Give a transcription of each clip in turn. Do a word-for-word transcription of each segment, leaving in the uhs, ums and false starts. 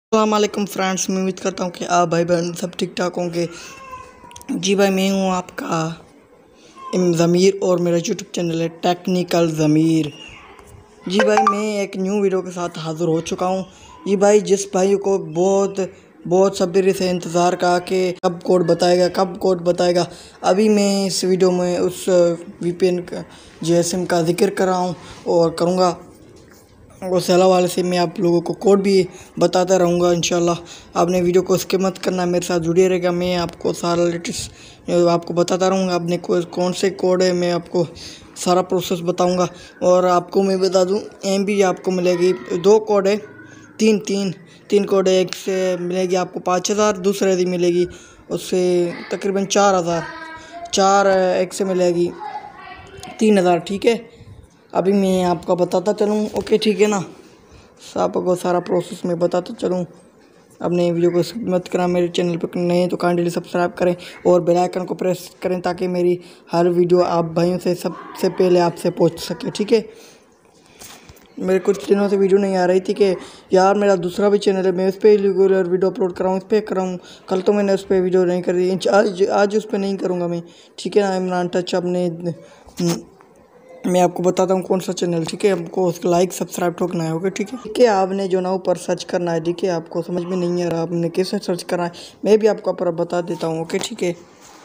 अस्सलाम वालेकुम फ्रेंड्स, मैं उम्मीद करता हूँ कि आप भाई बहन सब ठीक ठाक होंगे। जी भाई, मैं हूँ आपका इम ज़मीर और मेरा यूट्यूब चैनल है टेक्निकल ज़मीर। जी भाई, मैं एक न्यू वीडियो के साथ हाज़िर हो चुका हूँ। जी भाई, जिस भाई को बहुत बहुत सब्र से इंतज़ार का कि कब कोड बताएगा कब कोड बताएगा अभी मैं इस वीडियो में उस वीपीएन का जीएसएम का जिक्र कर रहा हूँ और करूँगा। और सलाह वाले से मैं आप लोगों को कोड भी बताता रहूँगा इंशाल्लाह। आपने वीडियो को स्किप मत करना, मेरे साथ जुड़े रहेगा। मैं आपको सारा लेटेस्ट आपको बताता रहूँगा। आपने को, कौन से कोड है मैं आपको सारा प्रोसेस बताऊँगा। और आपको मैं बता दूँ, एम भी आपको मिलेगी। दो कोड है, तीन तीन तीन कोड है। एक से मिलेगी आपको पाँच हज़ार, दूसरे से मिलेगी उससे तकरीबन चार हज़ार चार एक से मिलेगी तीन हज़ार। ठीक है, अभी मैं आपको बताता चलूँ। ओके ठीक है ना, आपको सारा प्रोसेस में बताता चलूँ। अपने वीडियो को स्किप मत करा, मेरे चैनल पर नए तो काइंडली सब्सक्राइब करें और बेल आइकन को प्रेस करें ताकि मेरी हर वीडियो आप भाइयों से सबसे पहले आपसे पहुंच सके। ठीक है, मेरे कुछ दिनों से वीडियो नहीं आ रही थी कि यार मेरा दूसरा भी चैनल है, मैं उस पर रेगुलर वीडियो अपलोड कराऊँ, इस पर कराऊँ। कल तो मैंने उस पर वीडियो नहीं करी, आज आज उस पर नहीं करूँगा मैं। ठीक है ना, इमरान टच अपने मैं आपको बताता हूँ कौन सा चैनल। ठीक है, आपको उसको लाइक सब्सक्राइब ठोकना है। ओके ठीक है ठीक है, आपने जो ना ऊपर सर्च करना है। ठीक है, आपको समझ में नहीं आ रहा आपने कैसे सर्च करना है, मैं भी आपको ऊपर बता देता हूँ। ओके ठीक है,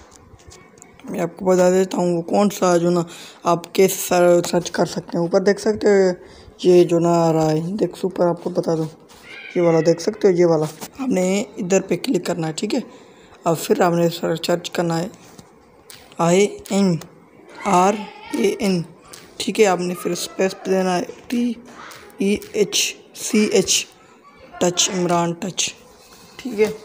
मैं आपको बता देता हूँ वो कौन सा जो ना आप कैसे सर्च कर सकते हैं। ऊपर देख सकते हो ये जो ना आ रहा है, देख ऊपर आपको बता दूँ, ये वाला देख सकते हो, ये वाला आपने इधर पे क्लिक करना है। ठीक है, अब फिर आपने सर्च करना है I N R A N. ठीक है, आपने फिर स्पेस देना है T E H C H, touch, Imran touch. ठीक है,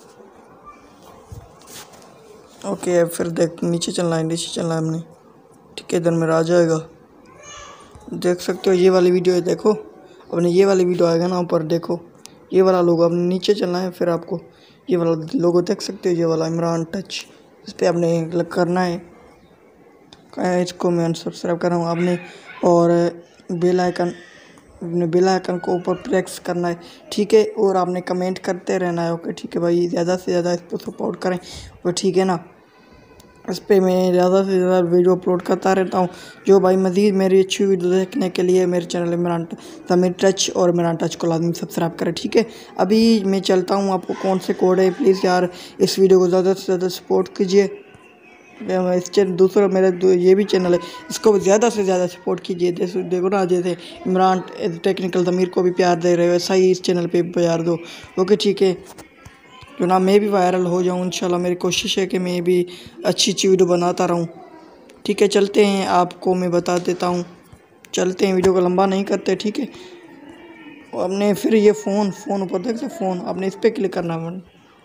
ओके, फिर देख नीचे चलना है, नीचे चलना है हमने। ठीक है, इधर मेरा आ जाएगा, देख सकते हो ये वाली वीडियो है। देखो अपने ये वाली वीडियो आएगा ना ऊपर, देखो ये वाला लोगो, आपने नीचे चलना है। फिर आपको ये वाला लोगो देख सकते हो, ये वाला इमरान टच, इस पर आपने क्लिक करना है। इसको मैं अनसब्सक्राइब कर रहा हूँ आपने, और बेल आइकन अपने बेल आइकन को ऊपर प्रेस करना है। ठीक है, और आपने कमेंट करते रहना है। ओके ठीक है भाई, ज़्यादा से ज़्यादा इस पर सपोर्ट करें। और ठीक है ना, इस पर मैं ज़्यादा से ज़्यादा वीडियो अपलोड करता रहता हूँ। जो भाई मज़ीद मेरी अच्छी वीडियो देखने के लिए मेरे चैनल इमरान ज़मीर टच और इमरान टच को लाजमी सब्सक्राइब करें। ठीक है, अभी मैं चलता हूँ, आपको कौन से कोड है प्लीज़ यार इस वीडियो को ज़्यादा से ज़्यादा सपोर्ट कीजिए। इस चैनल दूसरा मेरा ये भी चैनल है, इसको ज़्यादा से ज़्यादा सपोर्ट कीजिए। जैसे देखो ना, जैसे इमरान टेक्निकल ज़मीर को भी प्यार दे रहे हो, वैसा ही इस चैनल पे प्यार दो। ओके ठीक है, जो ना मैं भी वायरल हो जाऊँ इंशाल्लाह। मेरी कोशिश है कि मैं भी अच्छी अच्छी वीडियो बनाता रहूँ। ठीक है, चलते हैं, आपको मैं बता देता हूँ, चलते हैं, वीडियो को लंबा नहीं करते। ठीक है, आपने फिर ये फ़ोन फ़ोन ऊपर देख सकते फ़ोन, आपने इस पर क्लिक करना है।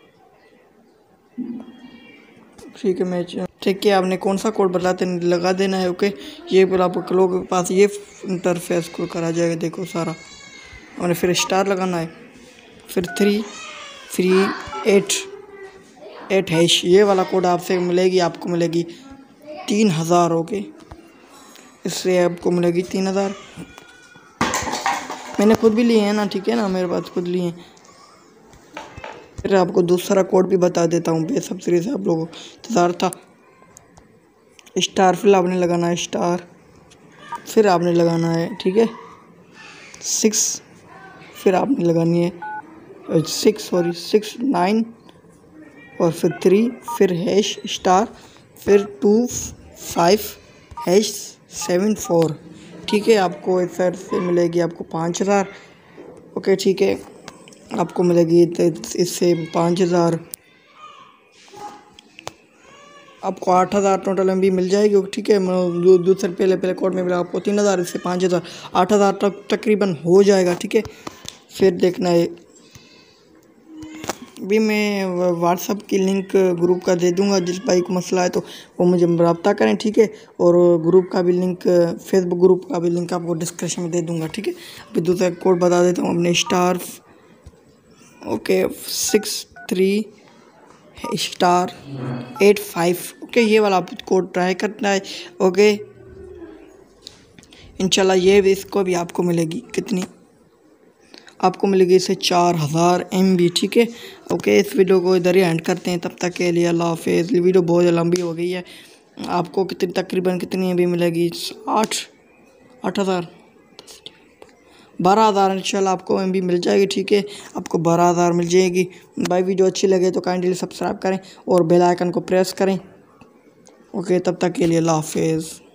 ठीक है, मैं ठीक है, आपने कौन सा कोड बताते लगा देना है। ओके, ये फिर आपको लोगों के पास ये इंटरफेस को करा जाएगा। देखो सारा आपने फिर स्टार लगाना है, फिर three three eight eight hash, ये वाला कोड आपसे मिलेगी, आपको मिलेगी तीन हज़ार। ओके, इससे आपको मिलेगी तीन हज़ार। मैंने खुद भी लिए हैं ना, ठीक है ना, मेरे पास खुद लिए हैं। फिर आपको दूसरा कोड भी बता देता हूँ, बेसब्री से आप लोगों को इंतज़ार था। स्टार फिर आपने लगाना है स्टार, फिर आपने लगाना है, ठीक है, सिक्स, फिर आपने लगानी है सिक्स सॉरी सिक्स नाइन, और फिर थ्री, फिर हैश स्टार, फिर two five hash seven four. ठीक है, आपको इस साइड से मिलेगी आपको पाँच हज़ार। ओके ठीक है, आपको मिलेगी इससे पाँच हज़ार, आपको आठ हज़ार टोटल एम बी मिल जाएगी। ठीक है, दूसरे पहले पहले कोड में मिला आपको तीन हज़ार, इससे पाँच हज़ार, आठ हज़ार तक तकरीबन हो जाएगा। ठीक है, फिर देखना है, भी मैं व्हाट्सअप की लिंक ग्रुप का दे दूंगा, जिस भाई को मसला है तो वो मुझे रब्ता करें। ठीक है, और ग्रुप का भी लिंक, फेसबुक ग्रुप का भी लिंक आपको डिस्क्रिप्शन में दे दूंगा। ठीक है, अभी दूसरा कोड बता देता हूँ, अपने star okay six three star eight five. Okay, ये वाला कोड ट्राई करना है। ओके, इंशाल्लाह ये भी इसको भी आपको मिलेगी कितनी, आपको मिलेगी इससे चार हज़ार एम बी। ठीक है, ओके, इस वीडियो को इधर ही एंड करते हैं। तब तक के लिए अल्लाह हाफिज़। वीडियो बहुत लंबी हो गई है। आपको कितनी तकरीबन कितनी एम बी मिलेगी? आठ आठ हज़ार बारह हज़ार इंशाल्लाह आपको एम बी मिल जाएगी। ठीक है, आपको बारह हज़ार मिल जाएगी। भाई वीडियो अच्छी लगे तो काइंडली सब्सक्राइब करें और बेल आइकन को प्रेस करें। ओके, तब तक के लिए अल्लाह हाफिज़।